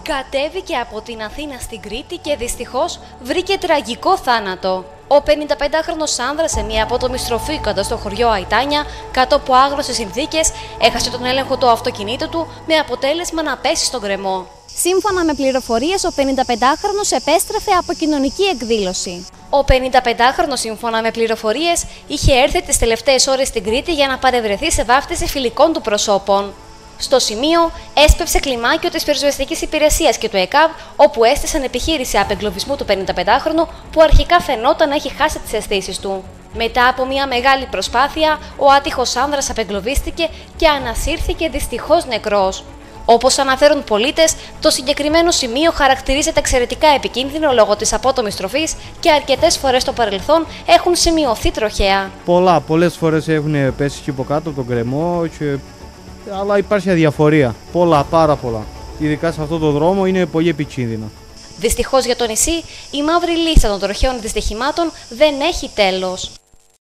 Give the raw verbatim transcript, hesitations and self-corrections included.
Κατέβηκε από την Αθήνα στην Κρήτη και δυστυχώς βρήκε τραγικό θάνατο. Ο πενηνταπεντάχρονος άνδρας σε μια απότομη στροφή κοντά στο χωριό Αϊτάνια, κάτω από άγνωστες συνθήκες, έχασε τον έλεγχο του αυτοκινήτου του με αποτέλεσμα να πέσει στον γκρεμό. Σύμφωνα με πληροφορίες, ο πενηνταπεντάχρονος επέστρεφε από κοινωνική εκδήλωση. Ο πενηνταπεντάχρονος, σύμφωνα με πληροφορίες, είχε έρθει τις τελευταίες ώρες στην Κρήτη για να παρευρεθεί σε βάφτιση φιλικών του προσώπων. Στο σημείο έσπευσε κλιμάκιο της πυροσβεστικής υπηρεσίας και του ΕΚΑΒ, όπου έστησαν επιχείρηση απεγκλωβισμού του πενηνταπεντάχρονου που αρχικά φαινόταν να έχει χάσει τις αισθήσεις του. Μετά από μια μεγάλη προσπάθεια, ο άτυχος άνδρας απεγκλωβίστηκε και ανασύρθηκε δυστυχώς νεκρός. Όπως αναφέρουν πολίτες, το συγκεκριμένο σημείο χαρακτηρίζεται εξαιρετικά επικίνδυνο λόγω της απότομης στροφής και αρκετές φορές στο παρελθόν έχουν σημειωθεί τροχαία. Πολλά, πολλές φορές έχουν πέσει και από κάτω από τον γκρεμό, και... αλλά υπάρχει αδιαφορία. Πολλά, πάρα πολλά. Ειδικά σε αυτό το δρόμο είναι πολύ επικίνδυνο. Δυστυχώς για το νησί, η μαύρη λίστα των τροχαίων δυστυχημάτων δεν έχει τέλος.